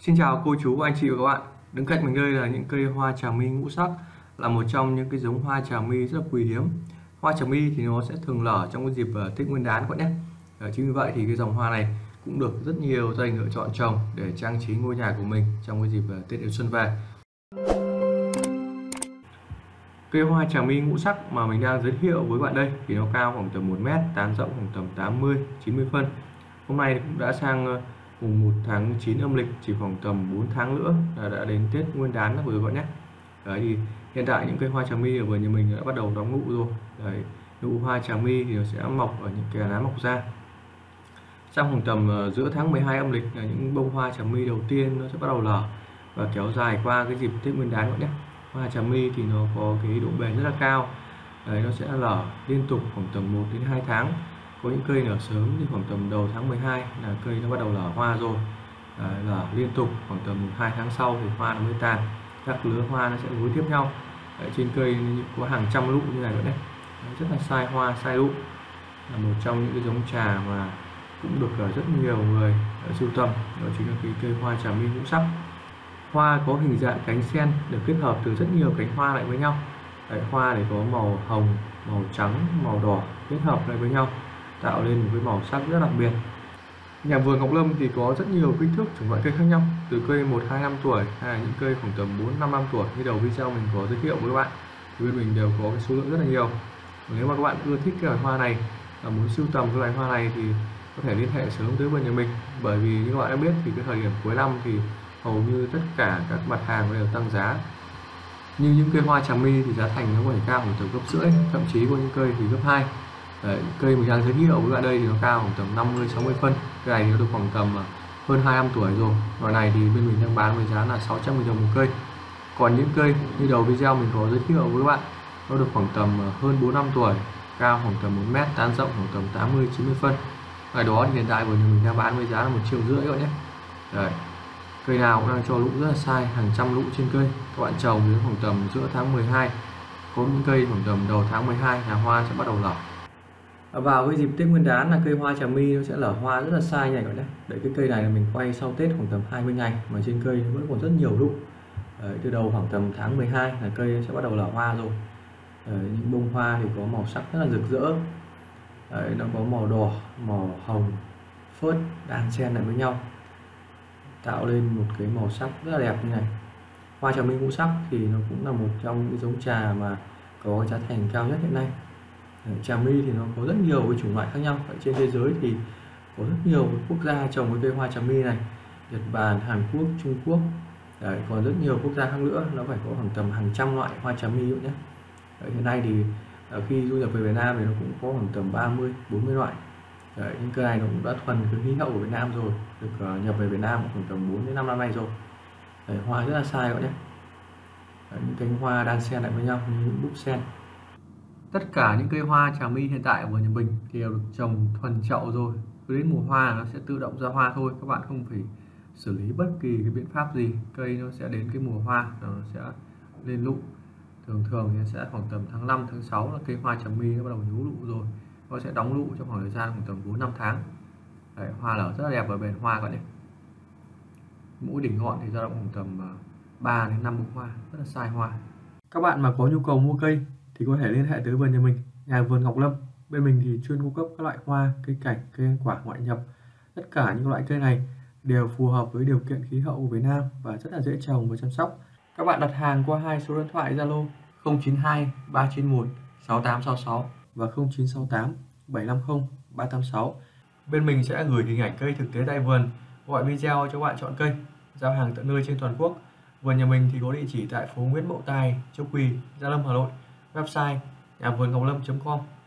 Xin chào cô chú, anh chị và các bạn. Đứng cạnh mình đây là những cây hoa trà my ngũ sắc, là một trong những cái giống hoa trà my rất là quý hiếm. Hoa trà my thì nó sẽ thường nở trong cái dịp Tết Nguyên đán các bạn nhé. Chính vì vậy thì cái dòng hoa này cũng được rất nhiều gia đình lựa chọn trồng để trang trí ngôi nhà của mình trong cái dịp Tết đến xuân về. Cây hoa trà my ngũ sắc mà mình đang giới thiệu với bạn đây thì nó cao khoảng tầm 1 mét, tán rộng khoảng tầm 80-90 phân. Hôm nay cũng đã sang mùng 1 tháng 9 âm lịch, chỉ khoảng tầm 4 tháng nữa là đã đến Tết Nguyên đán rồi các bạn nhé. Đấy thì hiện tại những cây hoa trà my ở vườn nhà mình đã bắt đầu đón nụ rồi. Đấy, nụ hoa trà my thì nó sẽ mọc ở những cái lá mọc ra. Trong khoảng tầm giữa tháng 12 âm lịch là những bông hoa trà my đầu tiên nó sẽ bắt đầu nở và kéo dài qua cái dịp Tết Nguyên đán các bạn nhé. Hoa trà my thì nó có cái độ bền rất là cao. Đấy, nó sẽ nở liên tục khoảng tầm 1 đến 2 tháng. Có những cây nở sớm thì khoảng tầm đầu tháng 12 là cây nó bắt đầu nở hoa rồi. Đấy, nở liên tục khoảng tầm 2 tháng sau thì hoa nó mới tàn. Các lứa hoa nó sẽ nối tiếp nhau. Đấy, trên cây có hàng trăm lụ như này nữa đấy. Đấy, rất là sai hoa, sai lụ. Là một trong những cái giống trà mà cũng được rất nhiều người sưu tầm. Đó chính là cái cây hoa trà my ngũ sắc. Hoa có hình dạng cánh sen được kết hợp từ rất nhiều cánh hoa lại với nhau. Đấy, hoa thì có màu hồng, màu trắng, màu đỏ kết hợp lại với nhau tạo lên một cái màu sắc rất đặc biệt. Nhà vườn Ngọc Lâm thì có rất nhiều kích thước chủng loại cây khác nhau, từ cây 1-2 năm tuổi hay là những cây khoảng tầm 4-5 năm tuổi như đầu video mình có giới thiệu với các bạn, thì bên mình đều có cái số lượng rất là nhiều. Nếu mà các bạn ưa thích cái loài hoa này và muốn sưu tầm cái loài hoa này thì có thể liên hệ sớm tới vườn nhà mình, bởi vì như các bạn đã biết thì cái thời điểm cuối năm thì hầu như tất cả các mặt hàng đều tăng giá. Như những cây hoa trà my thì giá thành nó có thể cao khoảng tầm gấp rưỡi, thậm chí có những cây thì gấp 2. Đấy, cây mình đang giới thiệu với bạn đây thì nó cao khoảng tầm 50-60 phân. Cây này thì nó được khoảng tầm hơn 2 năm tuổi rồi. Loại này thì bên mình đang bán với giá là 600.000 đồng một cây. Còn những cây như đầu video mình có giới thiệu với bạn, nó được khoảng tầm hơn 4 năm tuổi, cao khoảng tầm 1 mét, tán rộng khoảng tầm 80-90 phân. Loại đó thì hiện tại của mình đang bán với giá là 1,5 triệu các bạn nhé. Đấy, cây nào cũng đang cho lụ rất là sai, hàng trăm lụ trên cây. Các bạn trồng đến khoảng tầm giữa tháng 12, có những cây khoảng tầm đầu tháng 12 là hoa sẽ bắt đầu nở. Vào cái dịp Tết Nguyên đán là cây hoa trà my nó sẽ nở hoa rất là sai nhảy các bạn nhé. Đấy, cái cây này là mình quay sau Tết khoảng tầm 20 ngày mà trên cây vẫn còn rất nhiều lụ. Đấy, từ đầu khoảng tầm tháng 12 là cây sẽ bắt đầu nở hoa rồi. Đấy, những bông hoa thì có màu sắc rất là rực rỡ. Đấy, nó có màu đỏ, màu hồng, phớt đan xen lại với nhau tạo lên một cái màu sắc rất là đẹp như này. Hoa trà my ngũ sắc thì nó cũng là một trong những giống trà mà có giá thành cao nhất hiện nay. Trà my thì nó có rất nhiều cái chủng loại khác nhau. Ở trên thế giới thì có rất nhiều quốc gia trồng cái cây hoa trà my này, Nhật Bản, Hàn Quốc, Trung Quốc. Đấy, còn rất nhiều quốc gia khác nữa, nó phải có khoảng tầm hàng trăm loại hoa trà my nhé. Đấy, hiện nay thì khi du nhập về Việt Nam thì nó cũng có khoảng tầm 30-40 loại. Đấy, những cây này nó cũng đã thuần cái khí hậu của Việt Nam rồi, được nhập về Việt Nam khoảng tầm 4 đến 5 năm nay rồi. Đấy, hoa rất là sai các bạn nhé. Đấy, những cánh hoa đan xen lại với nhau như những búp sen. Tất cả những cây hoa trà my hiện tại ở vườn nhà mình thì đều được trồng thuần chậu rồi. Cứ đến mùa hoa nó sẽ tự động ra hoa thôi, các bạn không phải xử lý bất kỳ cái biện pháp gì. Cây nó sẽ đến cái mùa hoa nó sẽ lên lụ. Thường thì sẽ khoảng tầm tháng 5, tháng 6 là cây hoa trà my nó bắt đầu nhú lụ rồi. Nó sẽ đóng lụ trong khoảng thời gian khoảng tầm 4-5 tháng. Đấy, hoa nở rất là đẹp và bền hoa các bạn nhé. Mỗi đỉnh ngọn thì dao động khoảng tầm 3 đến 5 bông hoa, rất là sai hoa. Các bạn mà có nhu cầu mua cây thì có thể liên hệ tới vườn nhà mình, nhà vườn Ngọc Lâm. Bên mình thì chuyên cung cấp các loại hoa, cây cảnh, cây ăn quả ngoại nhập. Tất cả những loại cây này đều phù hợp với điều kiện khí hậu của Việt Nam và rất là dễ trồng và chăm sóc. Các bạn đặt hàng qua 2 số điện thoại Zalo 092 391 6866 và 0968 750 386. Bên mình sẽ gửi hình ảnh cây thực tế tại vườn, gọi video cho bạn chọn cây, giao hàng tận nơi trên toàn quốc. Vườn nhà mình thì có địa chỉ tại phố Nguyễn Mậu Tài, Châu Quỳ, Gia Lâm, Hà Nội. Website nhà vườn ngọc lâm.com.